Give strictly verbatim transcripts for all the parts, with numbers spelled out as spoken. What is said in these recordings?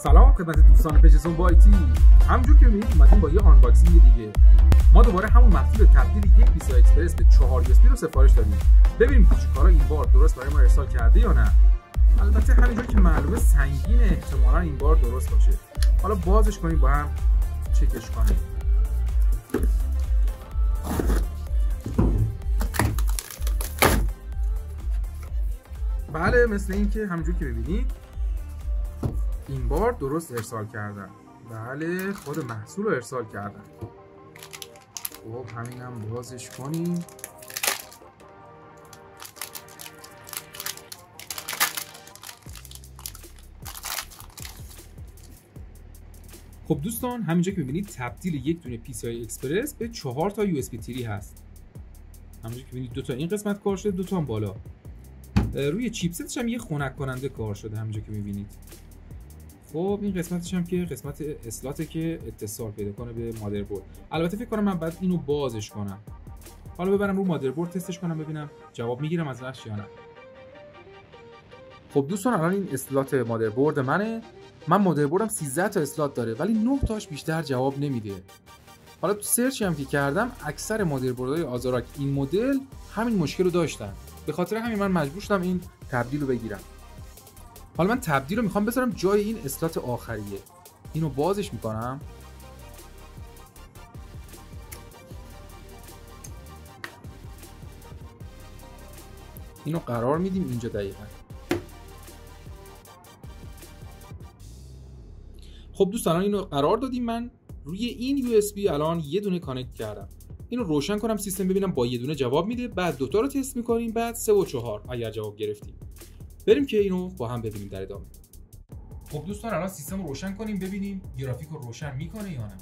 سلام خدمت دوستان پیج زوم با آیتی. همونجور که می‌بینید اومدیم با یه آنباکسینگ دیگه. ما دوباره همون محصول تبدیل یک پی سی آی اکسپرس به چهار یو اس بی رو سفارش دادیم. ببینیم دیجیکالا این بار درست برای ما ارسال کرده یا نه. البته همینجور که معلومه سنگین، احتمالاً این بار درست باشه. حالا بازش کنیم با هم چکش کنیم. بله، مثل این که همونجور که ببینید این بار درست ارسال کردن. بله، خود محصول رو ارسال کردن. خب همینم بازش کنیم. خب دوستان، همینجا که می‌بینید تبدیل یک دونه پی سی آی اکسپرس به چهار تا یو اس بی تری هست. همینجا که می‌بینید دو تا این قسمت کار شده، دو تا هم بالا. روی چیپستش هم یه خنک کننده کار شده همینجا که می‌بینید. خب این قسمتش هم که قسمت اسلاته که اتصال پیدا کنه به مادربرد. البته فکر کنم من بعد اینو بازش کنم. حالا ببرم رو مادربرد تستش کنم ببینم جواب میگیرم ازش یا نه. خب دوستان، الان این اسلات مادربرد منه. من مادربردم سیزده تا اسلات داره ولی نه تاش بیشتر جواب نمیده. حالا تو سرچی هم که کردم اکثر مادربردهای آزاراک این مدل همین مشکل رو داشتن. به خاطر همین من مجبور شدم این تبدیل رو بگیرم. حالا من تبدیل رو میخوام بذارم جای این اسلات آخریه. اینو بازش میکنم. اینو قرار میدیم اینجا دقیقاً. خب دوستان، الان اینو قرار دادیم. من روی این یو اس بی الان یه دونه کانکت کردم. اینو روشن کنم سیستم ببینم با یه دونه جواب میده. بعد دوتا رو تست میکنیم، بعد سه و چهار اگر جواب گرفتیم. بریم که اینو با هم ببینیم در ادامه. خب دوستان، الان سیستم رو روشن کنیم ببینیم گرافیک رو روشن میکنه یا نه.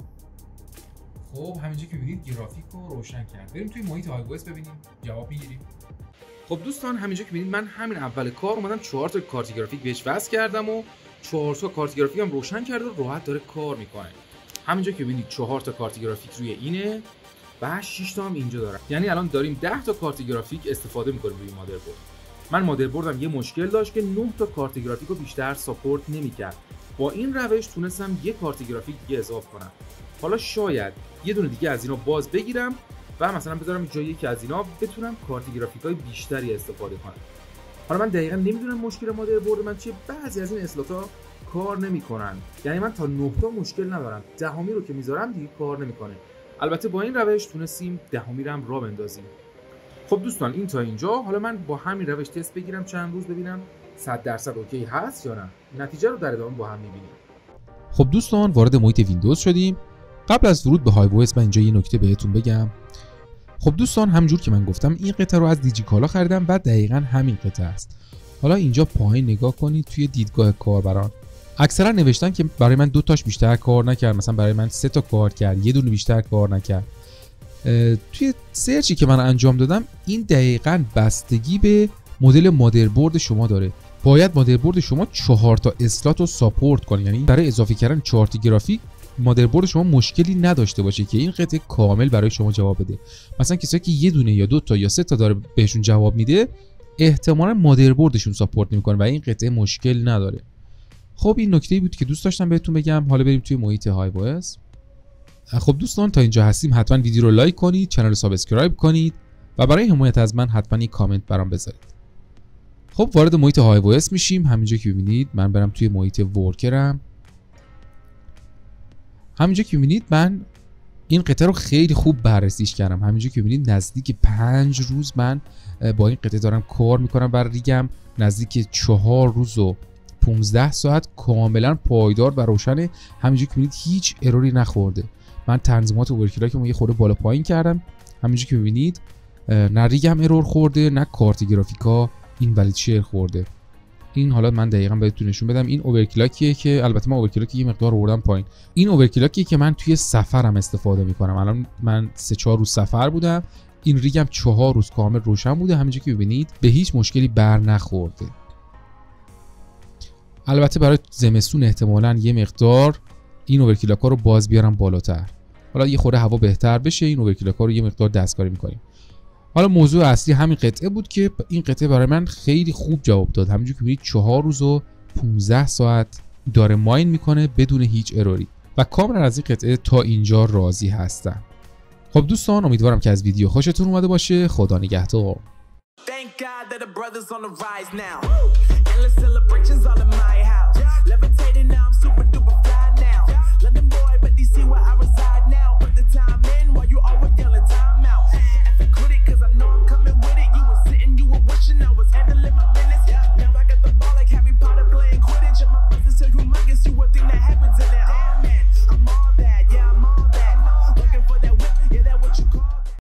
خب همینجا که میبینید گرافیک رو روشن کرد. بریم توی محیط های او اس ببینیم جواب میگیریم. خب دوستان، همینجا که میبینید من همین اول کار اومدم چهار تا کارت گرافیک بهش وصل کردم و چهار تا کارت گرافیک هم روشن کرده و راحت داره کار میکنه. همینجا که میبینید چهار تا کارت گرافیک روی اینه و شش تا هم اینجا داره. یعنی الان داریم ده تا کارت گرافیک استفاده میکنیم روی مادربرد. من مادربردم یه مشکل داشت که نه تا کارت گرافیک رو بیشتر ساپورت نمی‌کرد. با این روش تونستم یه کارت گرافیک دیگه اضافه کنم. حالا شاید یه دونه دیگه از اینا باز بگیرم و مثلا بذارم جای یکی از اینا بتونم کارت گرافیک‌های بیشتری استفاده کنم. حالا من دقیقاً نمیدونم مشکل مادربرد من چیه. بعضی از این اسلات‌ها کار نمی‌کنن. یعنی من تا نه تا مشکل ندارم. دهمی رو که میذارم دیگه کار نمی‌کنه. البته با این روش تونستیم دهمی رو هم راه بندازیم. خب دوستان، این تا اینجا. حالا من با همین روش تست بگیرم چند روز ببینم صد درصد اوکی هست یا نه. نتیجه رو در ادامه با هم می‌بینیم. خب دوستان، وارد محیط ویندوز شدیم. قبل از ورود به های او اس من اینجا یه نکته بهتون بگم. خب دوستان، همونجور که من گفتم این قطعه رو از دیجیکالا خریدم و دقیقاً همین قطعه است. حالا اینجا پایین نگاه کنید توی دیدگاه کاربران. اکثرا نوشتن که برای من دو تاش بیشتر کار نکرد، مثلا برای من سه تا کار کرد، یه دونه بیشتر کار نکرد. توی سرچی که من انجام دادم این دقیقاً بستگی به مدل مادربرد شما داره. باید مادربرد شما چهار تا اسلات رو ساپورت کنه، یعنی برای اضافه کردن چهار تا گرافیک مادربرد شما مشکلی نداشته باشه که این قطعه کامل برای شما جواب بده. مثلا کسایی که یه دونه یا دو تا یا سه تا داره بهشون جواب میده احتمالاً مادربردشون ساپورت نمیکنه و این قطعه مشکل نداره. خب این نکته‌ای بود که دوست داشتم بهتون بگم. حالا بریم توی محیط های او اس. خب دوستان، تا اینجا هستیم حتما ویدیو رو لایک کنید، کانال رو سابسکرایب کنید و برای حمایت از من حتما یک کامنت برام بذارید. خب وارد محیط های او اس میشیم. همینجا که می‌بینید من برم توی محیط ورکرم. همینجا که می‌بینید من این قطعه رو خیلی خوب بررسیش کردم. همینجا که می‌بینید نزدیک پنج روز من با این قطعه دارم کار میکنم بر ریگم. نزدیک چهار روز و پانزده ساعت کاملا پایدار و روشنه. همینجا که می‌بینید هیچ اروری نخورده. من تنظیمات اورکلاکمو یه خورده بالا پایین کردم. همینجوری که می‌بینید نه ریگم ارور خورده نه کارت گرافیکا این ولید شیر خورده. این حالا من دقیقاً بهتون نشون بدم. این اورکلاکیه که البته من اورکلاک یه مقدار آوردم پایین. این اورکلاکیه که من توی سفرم استفاده می‌کنم. الان من سه چهار روز سفر بودم. این ریگم چهار روز کامل روشن بوده. همینجوری که می‌بینید به هیچ مشکلی بر نخورده. البته برای زمستون احتمالاً یه مقدار این اورکلاک‌ها رو باز بیارم بالاتر. حالا یه خورده هوا بهتر بشه این اورکلاک‌ها رو یه مقدار دستکاری می‌کنیم. حالا موضوع اصلی همین قطعه بود که این قطعه برای من خیلی خوب جواب داد. همونجوری که می‌بینید چهار روز و پانزده ساعت داره ماین میکنه بدون هیچ اروری و کاملا از این قطعه تا اینجا راضی هستم. خب دوستان امیدوارم که از ویدیو خوشتون اومده باشه. خدا نگهدار. Thank God that the brothers on the rise now. Endless celebrations all in my house. Levitating now, I'm super duper